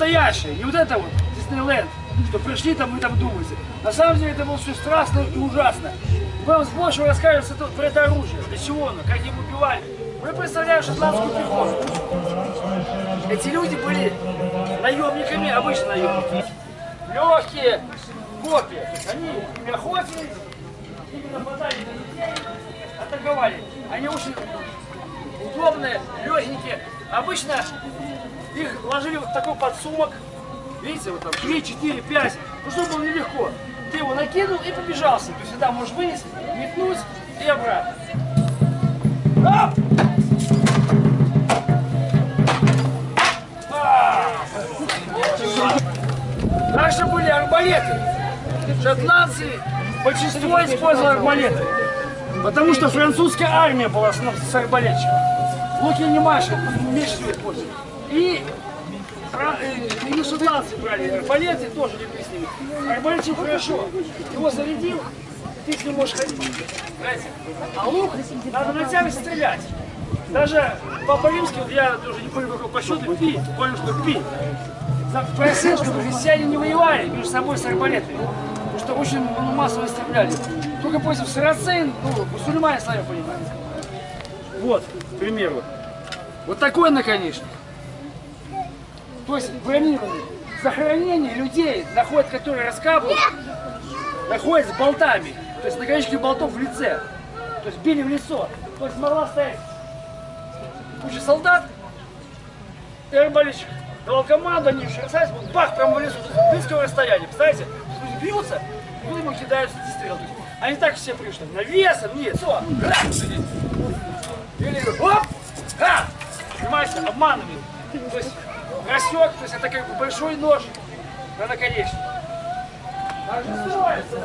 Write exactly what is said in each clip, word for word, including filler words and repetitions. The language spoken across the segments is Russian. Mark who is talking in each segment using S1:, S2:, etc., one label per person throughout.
S1: настоящее, не вот это вот Диснейленд, что пришли там, вы там думаете. На самом деле это было все страшно и ужасно. Вам с большего расскажется про это оружие, для чего оно, как им убивали. Мы представляем шотландскую пехоту. Эти люди были наемниками, обычно наемники. Легкие копья. Они ими охотились, ими нападали на детей, атаковали. Они очень удобные, легенькие. Обычно их ложили вот в такой подсумок. Видите, вот там три, четыре, пять. Ну, чтобы было нелегко. Ты его накинул и побежался. То есть всегда можешь вынести, метнуть и обратно. Оп! Также были арбалеты. Шотландцы большинство использовали арбалеты. Потому что французская армия была с арбалетчиком. Луки не машут, меньше всего используют. И, и шотландцы брали арбалеты, тоже любили с ними. Арбалетчик хорошо. Его зарядил, ты с ним можешь ходить. А лук надо натягивать, стрелять. Даже Папа Римский, вот я уже не помню, какой по счету, пи, понял, что пи. Просил, чтобы христиане не воевали между собой с арбалетами. Потому что очень ну, массово стреляли. Только против сарацин, ну, мусульмане, сами понимаете. Вот, к примеру. Вот такой наконечник. То есть бронированный. Захоронение людей, находят, которые раскапывают, находят с болтами. То есть наконечники болтов в лице. То есть били в лицо. То есть могла стоять куча солдат и арбалетчик. Давал команду, они шерстались, вот бах, прямо в лесу, с близкого расстояния. Представляете? Люди бьются, и ему кидают стрелы. Они так все пришли. Навесом, нет, все. Или оп! Ха! Понимаете, обманывают. То есть рассек, то есть это как бы большой нож на наконечник. Так же строится.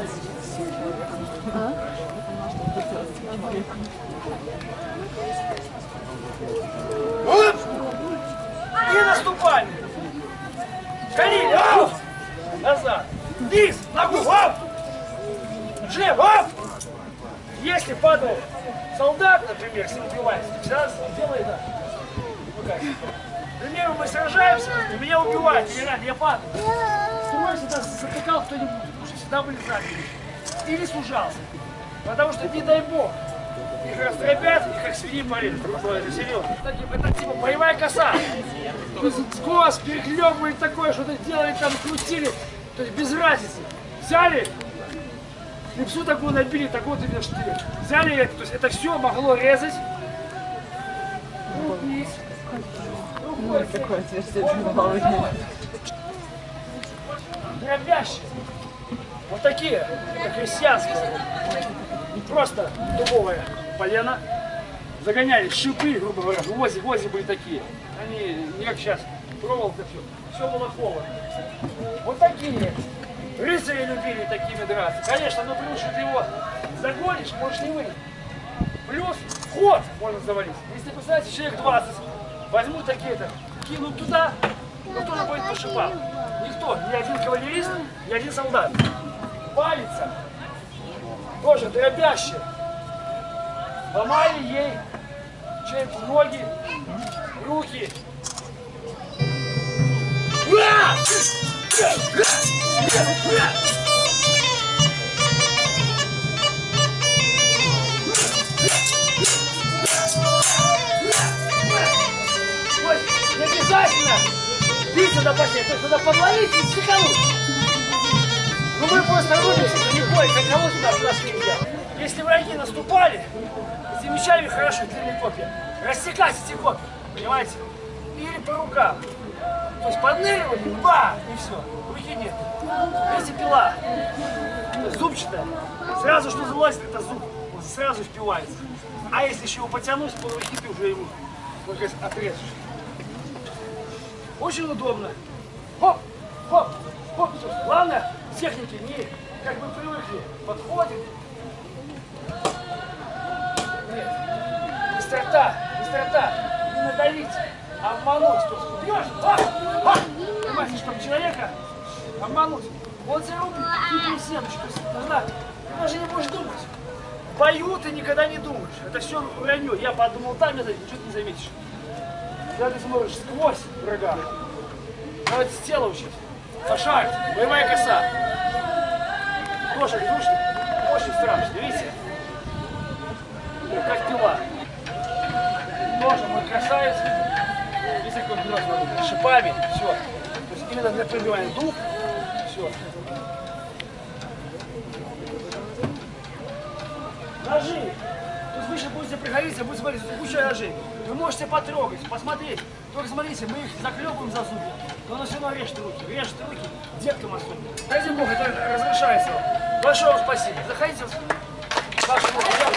S1: Оп! И наступали. Колени, оп! Назад. Вниз, ногу, оп! Жим, оп! Если падал солдат, например, с ним убивается, всегда делай так. Например, мы сражаемся, и меня убивают, или рад, я падаю. Строй всегда затыкал кто-нибудь, потому что всегда были забиты. Или сужался. Потому что, не дай бог, их раздробят, и как свиньи морили. Это серьезно. Это типа боевая коса. Скос, перехлебывали такое, что-то делали, там крутили. То есть без разницы. Взяли, липсу такую набили, такой вот именно штырь. Взяли это, то есть это все могло резать. Вниз.
S2: Ой, какое отверстие головы.
S1: Дробящие. Вот такие, как христианские. Просто дубовое полено. Загоняли шипы, грубо говоря, в возе, в возе были такие. Они не как сейчас, проволока все. Все было холодно. Вот такие. Рыцари любили такими драться. Конечно, но плюс, что ты его загонишь, можешь не выйти. Плюс ход можно завалить. Если, представляете, человек двадцать, возьмут такие-то, кинут туда, но кто же будет по шипам? Никто, ни один кавалерист, ни один солдат. Палится. Тоже дробящие. Ломали ей чем-то ноги, руки. Не обязательно биться до последнего, то есть надо подловить и стекануть. Ну мы просто рубимся, далеко, и как кого сюда нас нельзя. Если враги наступали, с мечами хорошо, длинные копья, рассекать эти копья, понимаете? Или по рукам. То есть подныривали, ба, и все, руки нет. Если пила зубчатая, сразу что залазит, это зуб, он сразу впивается. А если еще его потянуть, то руки ты уже ему отрежешь. Очень удобно. Хоп, хоп, хоп. Главное, техники не как бы привыкли. Подходит. Нет. Быстрота, быстрота. Не надавить, а обмануть. То есть бьешь, ха, ха. Понимаете, чтобы человека обмануть. Он зарубит какие-то семечки. То есть тогда ты даже не будешь думать. В бою ты никогда не думаешь. Это все вранье. Я подумал там, это ничего не заметишь. Когда ты смотришь сквозь врага, Давайте с тела учить. Пошарь, боевая коса. Тоже душно, очень страшно, видите? Как пила. Тоже мой красавец. Видите, какой взрослый, шипами, все. То есть именно для пробивания дух, все. Ножи. То есть вы сейчас будете приходить, будете смотреть, куча ножей. Вы можете потрогать, посмотреть. Только смотрите, мы их заклепываем за зубы. Но оно все равно режет руки. Режет руки деткам особенно. Ради Бога, это разрешается вам. Большое вам спасибо. Заходите в вашу